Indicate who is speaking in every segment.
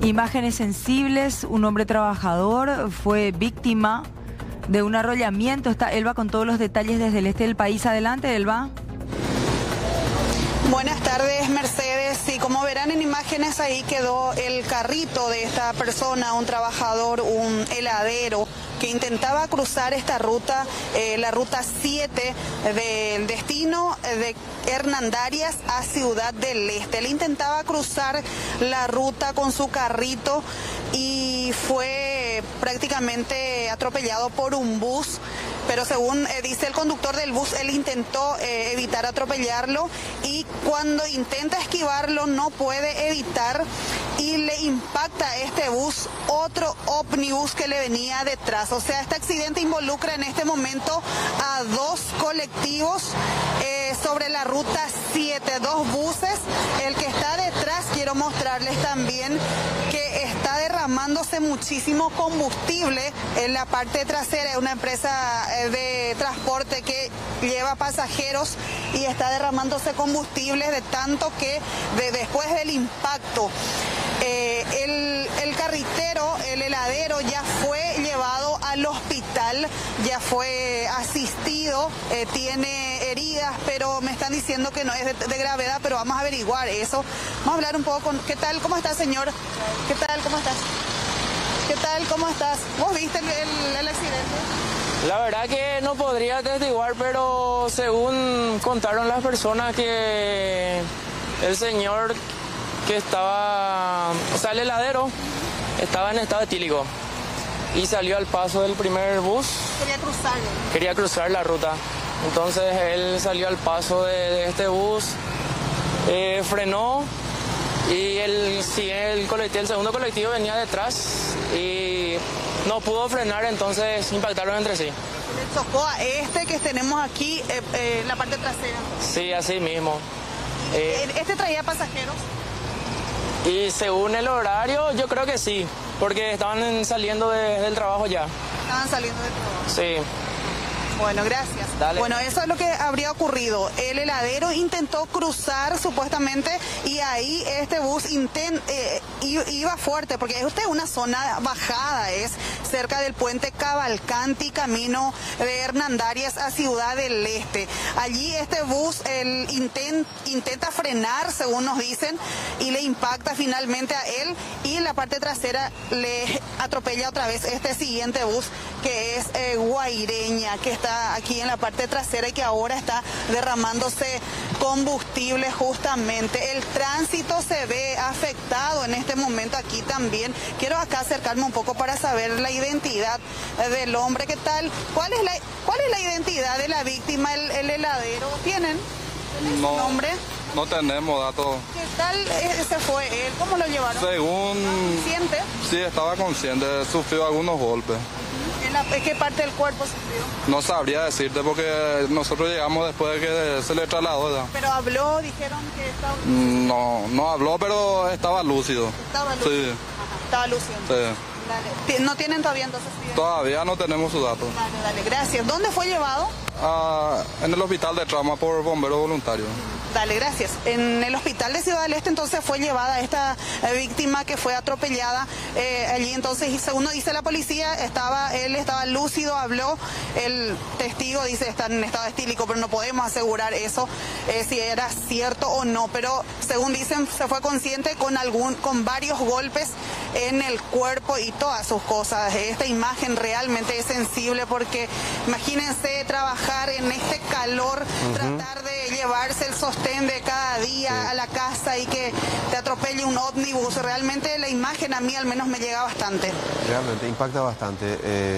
Speaker 1: Imágenes sensibles, un hombre trabajador fue víctima de un arrollamiento. Está Elba con todos los detalles desde el este del país. Adelante, Elba.
Speaker 2: Buenas tardes, Mercedes. Sí, como verán en imágenes, ahí quedó el carrito de esta persona, un trabajador, un heladero, que intentaba cruzar esta ruta, la ruta 7 del destino de Hernandarias a Ciudad del Este. Él intentaba cruzar la ruta con su carrito y fue prácticamente atropellado por un bus. Pero según dice el conductor del bus, él intentó evitar atropellarlo y cuando intenta esquivarlo no puede evitar y le impacta este bus otro ómnibus que le venía detrás. O sea, este accidente involucra en este momento a dos colectivos sobre la ruta 7, dos buses. El que está detrás, quiero mostrarles también que está derramándose muchísimo combustible en la parte trasera. Es una empresa de transporte que lleva pasajeros y está derramándose combustible de tanto que después del impacto el carritero, el heladero ya fue llevado al hospital, ya fue asistido, tiene heridas, pero me están diciendo que no es de gravedad, pero vamos a averiguar eso. Vamos a hablar un poco con... ¿Qué tal? ¿Cómo estás, señor? ¿Qué tal? ¿Cómo estás? ¿Qué tal? ¿Cómo estás? ¿Vos viste el accidente?
Speaker 3: La verdad que no podría atestiguar, pero según contaron las personas que el señor que estaba, o sea, el heladero, estaba en estado etílico y salió al paso del primer bus. Quería cruzar la ruta. Entonces él salió al paso de este bus, frenó y el segundo colectivo venía detrás y no pudo frenar, entonces impactaron entre sí.
Speaker 2: ¿Le chocó a este que tenemos aquí en la parte trasera?
Speaker 3: Sí, así mismo.
Speaker 2: ¿Este traía pasajeros?
Speaker 3: Y según el horario, yo creo que sí, porque estaban saliendo del trabajo ya.
Speaker 2: Estaban saliendo del trabajo.
Speaker 3: Sí.
Speaker 2: Bueno, gracias.
Speaker 3: Dale.
Speaker 2: Bueno, eso es lo que habría ocurrido. El heladero intentó cruzar supuestamente y ahí este bus iba fuerte, porque esta es una zona bajada, es cerca del puente Cavalcanti, camino de Hernandarias a Ciudad del Este. Allí este bus intenta frenar, según nos dicen, y le impacta finalmente a él y en la parte trasera le atropella otra vez este siguiente bus que es Guaireña, que está aquí en la parte trasera y que ahora está derramándose combustible justamente. El tránsito se ve afectado en este momento aquí también. Quiero acá acercarme un poco para saber la identidad del hombre. ¿Qué tal? ¿Cuál es la identidad de la víctima, el heladero? ¿Tienen su nombre?
Speaker 4: No tenemos datos.
Speaker 2: ¿Qué tal ese fue él? ¿Cómo lo llevaron?
Speaker 4: Según...
Speaker 2: ¿Consciente?
Speaker 4: Sí, estaba consciente, sufrió algunos golpes.
Speaker 2: ¿En qué parte del cuerpo sufrió?
Speaker 4: No sabría decirte porque nosotros llegamos después de que se le trasladó ya.
Speaker 2: ¿Pero habló? ¿Dijeron que estaba...?
Speaker 4: No habló, pero estaba lúcido.
Speaker 2: ¿Estaba lúcido?
Speaker 4: Sí.
Speaker 2: Ajá, estaba lúcido.
Speaker 4: Sí.
Speaker 2: Dale. ¿No tienen todavía entonces?
Speaker 4: Todavía no tenemos sus datos.
Speaker 2: Dale, gracias. ¿Dónde fue llevado?
Speaker 4: En el hospital de trauma por bomberos voluntarios.
Speaker 2: Dale, gracias. En el hospital de Ciudad del Este entonces fue llevada esta víctima que fue atropellada. Allí entonces, y según dice la policía, él estaba lúcido, habló. El testigo dice está en estado estílico, pero no podemos asegurar eso, si era cierto o no. Pero según dicen, se fue consciente con varios golpes en el cuerpo y todas sus cosas. Esta imagen realmente es sensible porque imagínense trabajar en este calor, tratar de llevarse el sostén de cada día a la casa y que te atropelle un ómnibus. Realmente la imagen a mí al menos me llega bastante.
Speaker 5: Realmente impacta bastante,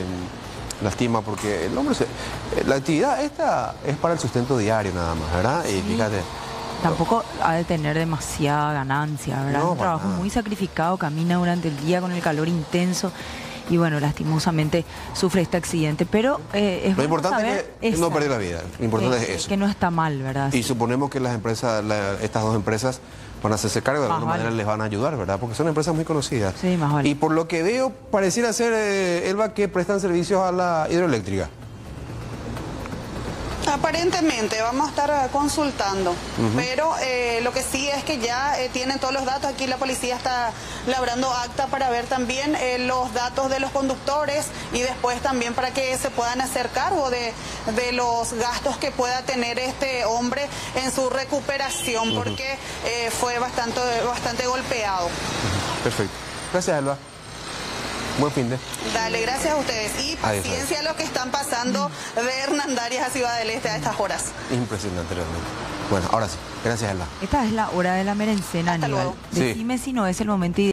Speaker 5: lastima porque el hombre la actividad esta es para el sustento diario nada más, ¿verdad?
Speaker 1: Sí.
Speaker 5: Y fíjate.
Speaker 1: Tampoco ha de tener demasiada ganancia, ¿verdad?
Speaker 5: No,
Speaker 1: un trabajo muy sacrificado, camina durante el día con el calor intenso. Y bueno, lastimosamente sufre este accidente, pero es
Speaker 5: lo importante es que no perder la vida, lo importante es eso.
Speaker 1: Que no está mal, ¿verdad?
Speaker 5: Y suponemos que las empresas, estas dos empresas van a hacerse cargo, de alguna manera les van a ayudar, ¿verdad? Porque son empresas muy conocidas.
Speaker 1: Sí, más vale.
Speaker 5: Y por lo que veo, pareciera ser, Elba, que prestan servicios a la hidroeléctrica.
Speaker 2: Aparentemente, vamos a estar consultando, pero lo que sí es que ya tienen todos los datos. Aquí la policía está labrando acta para ver también los datos de los conductores y después también para que se puedan hacer cargo de los gastos que pueda tener este hombre en su recuperación, porque fue bastante golpeado.
Speaker 5: Perfecto. Gracias, Elba. Buen fin de.
Speaker 2: Dale, gracias a ustedes. Y paciencia a los que están pasando de Hernandarias a Ciudad del Este a estas horas.
Speaker 5: Impresionante realmente. Bueno, ahora sí. Gracias, Elba.
Speaker 1: Esta es la hora de la merencena,
Speaker 2: Hasta
Speaker 1: Aníbal.
Speaker 2: luego.
Speaker 5: Sí.
Speaker 1: Decime si no es el momento ideal.